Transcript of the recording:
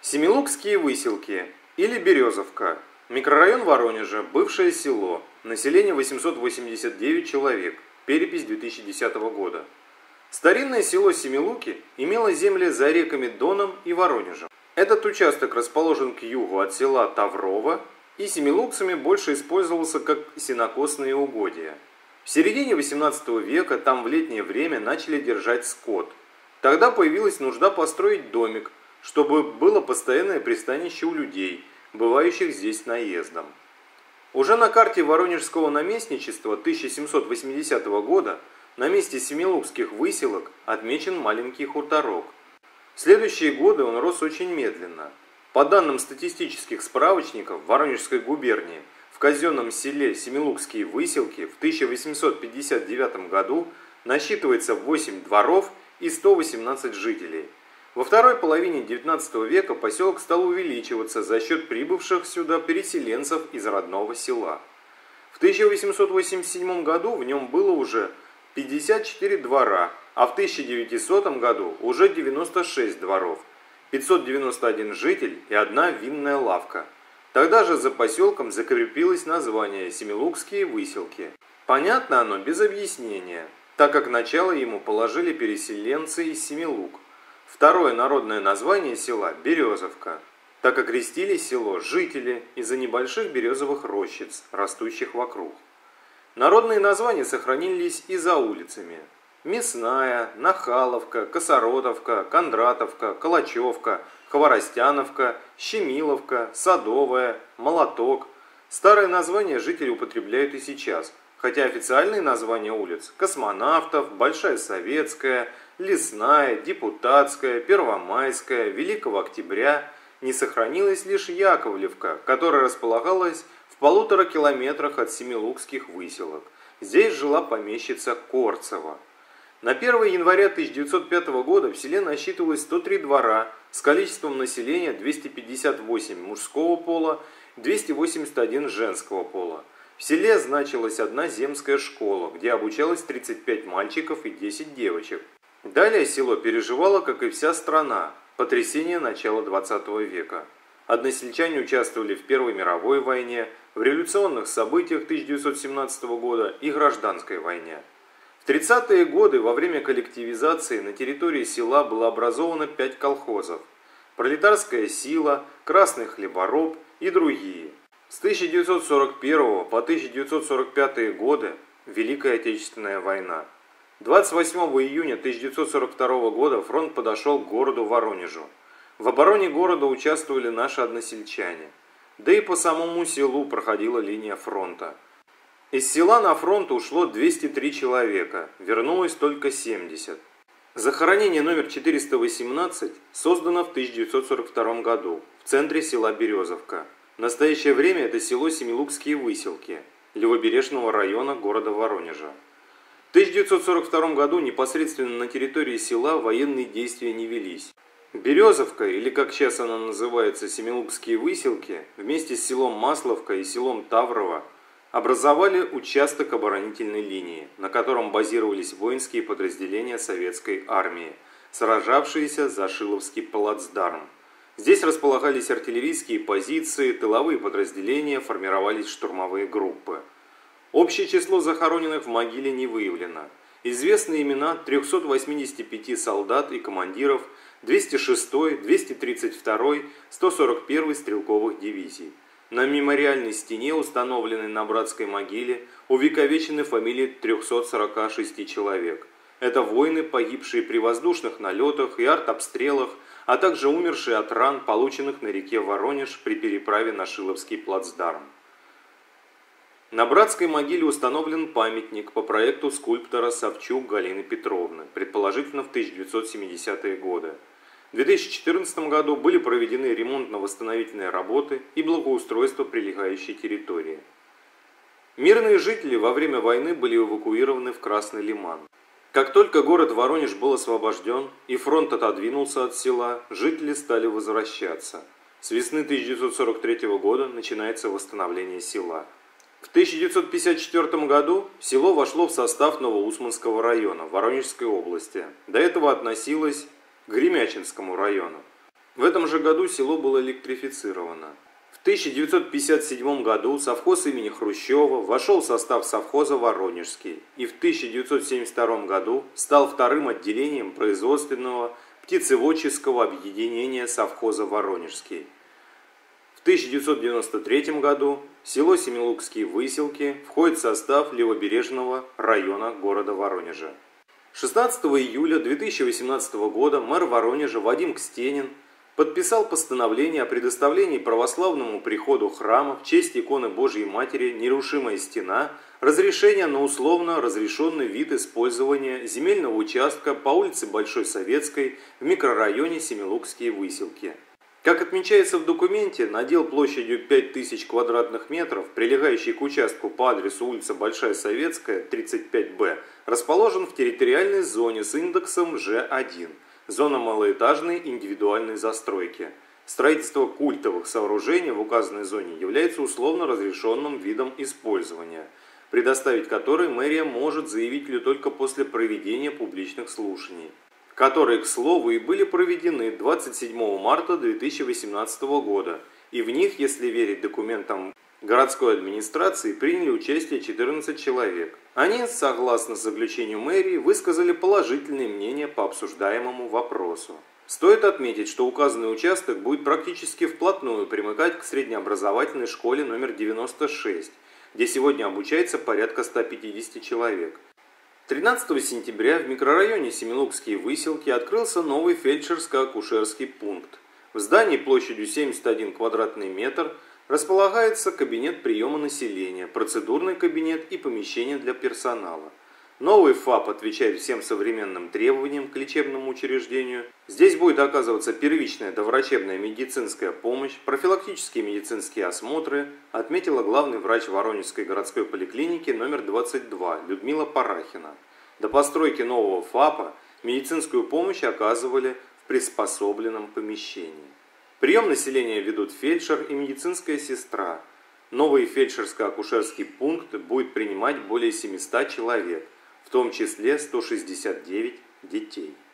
Семилукские выселки или Березовка. Микрорайон Воронежа, бывшее село. Население 889 человек. Перепись 2010 года. Старинное село Семилуки имело земли за реками Доном и Воронежем. Этот участок расположен к югу от села Таврово и семилукцами больше использовался как сенокосные угодья. В середине 18 века там в летнее время начали держать скот. Тогда появилась нужда построить домик, чтобы было постоянное пристанище у людей, бывающих здесь наездом. Уже на карте Воронежского наместничества 1780 года на месте семилукских выселок отмечен маленький хуторок. В следующие годы он рос очень медленно. По данным статистических справочников Воронежской губернии, в казенном селе Семилукские выселки в 1859 году насчитывается 8 дворов и 118 жителей. Во второй половине XIX века поселок стал увеличиваться за счет прибывших сюда переселенцев из родного села. В 1887 году в нем было уже 54 двора, а в 1900 году уже 96 дворов, 591 житель и одна винная лавка. Тогда же за поселком закрепилось название Семилукские выселки. Понятно оно без объяснения, так как начало ему положили переселенцы из Семилук. Второе народное название села – Березовка, так как крестили село жители из-за небольших березовых рощиц, растущих вокруг. Народные названия сохранились и за улицами. Мясная, Нахаловка, Косоротовка, Кондратовка, Калачевка, Хворостяновка, Щемиловка, Садовая, Молоток. Старые названия жители употребляют и сейчас, хотя официальные названия улиц – Космонавтов, Большая Советская, Лесная, Депутатская, Первомайская, Великого Октября, не сохранилась лишь Яковлевка, которая располагалась в 1,5 километрах от Семилукских выселок. Здесь жила помещица Корцева. На 1 января 1905 года в селе насчитывалось 103 двора с количеством населения 258 мужского пола, 281 женского пола. В селе значилась одна земская школа, где обучалось 35 мальчиков и 10 девочек. Далее село переживало, как и вся страна, потрясение начала XX века. Односельчане участвовали в Первой мировой войне, в революционных событиях 1917 года и гражданской войне. В 30-е годы во время коллективизации на территории села было образовано 5 колхозов: «Пролетарская сила», «Красный хлебороб» и другие. С 1941 по 1945 годы Великая Отечественная война. 28 июня 1942 года фронт подошел к городу Воронежу. В обороне города участвовали наши односельчане. Да и по самому селу проходила линия фронта. Из села на фронт ушло 203 человека, вернулось только 70. Захоронение номер 418 создано в 1942 году в центре села Березовка. В настоящее время это село Семилукские выселки Левобережного района города Воронежа. В 1942 году непосредственно на территории села военные действия не велись. Березовка, или как сейчас она называется, Семилукские выселки, вместе с селом Масловка и селом Таврово образовали участок оборонительной линии, на котором базировались воинские подразделения советской армии, сражавшиеся за Шиловский плацдарм. Здесь располагались артиллерийские позиции, тыловые подразделения, формировались штурмовые группы. Общее число захороненных в могиле не выявлено. Известны имена 385 солдат и командиров 206-й, 232-й, 141-й стрелковых дивизий. На мемориальной стене, установленной на братской могиле, увековечены фамилии 346 человек. Это воины, погибшие при воздушных налетах и артобстрелах, а также умершие от ран, полученных на реке Воронеж при переправе на Шиловский плацдарм. На братской могиле установлен памятник по проекту скульптора Савчук Галины Петровны, предположительно в 1970-е годы. В 2014 году были проведены ремонтно-восстановительные работы и благоустройство прилегающей территории. Мирные жители во время войны были эвакуированы в Красный Лиман. Как только город Воронеж был освобожден и фронт отодвинулся от села, жители стали возвращаться. С весны 1943 года начинается восстановление села. В 1954 году село вошло в состав Новоусманского района Воронежской области. До этого относилось к Гремячинскому району. В этом же году село было электрифицировано. В 1957 году совхоз имени Хрущева вошел в состав совхоза «Воронежский» и в 1972 году стал вторым отделением производственного птицеводческого объединения совхоза «Воронежский». В 1993 году село Семилукские Выселки входит в состав Левобережного района города Воронежа. 16 июля 2018 года мэр Воронежа Вадим Кстенин подписал постановление о предоставлении православному приходу храма в честь иконы Божьей Матери «Нерушимая стена» разрешение на условно разрешенный вид использования земельного участка по улице Большой Советской в микрорайоне Семилукские Выселки. Как отмечается в документе, надел площадью 5000 квадратных метров, прилегающий к участку по адресу улица Большая Советская, 35Б, расположен в территориальной зоне с индексом Ж1, зона малоэтажной индивидуальной застройки. Строительство культовых сооружений в указанной зоне является условно разрешенным видом использования, предоставить который мэрия может заявителю только после проведения публичных слушаний, которые, к слову, и были проведены 27 марта 2018 года, и в них, если верить документам городской администрации, приняли участие 14 человек. Они, согласно заключению мэрии, высказали положительные мнения по обсуждаемому вопросу. Стоит отметить, что указанный участок будет практически вплотную примыкать к среднеобразовательной школе номер 96, где сегодня обучается порядка 150 человек. 13 сентября в микрорайоне Семилукские Выселки открылся новый фельдшерско-акушерский пункт. В здании площадью 71 квадратный метр располагается кабинет приема населения, процедурный кабинет и помещение для персонала. Новый ФАП отвечает всем современным требованиям к лечебному учреждению. Здесь будет оказываться первичная доврачебная медицинская помощь, профилактические медицинские осмотры, отметила главный врач Воронежской городской поликлиники номер 22 Людмила Парахина. До постройки нового ФАПа медицинскую помощь оказывали в приспособленном помещении. Прием населения ведут фельдшер и медицинская сестра. Новый фельдшерско-акушерский пункт будет принимать более 700 человек, в том числе 169 детей.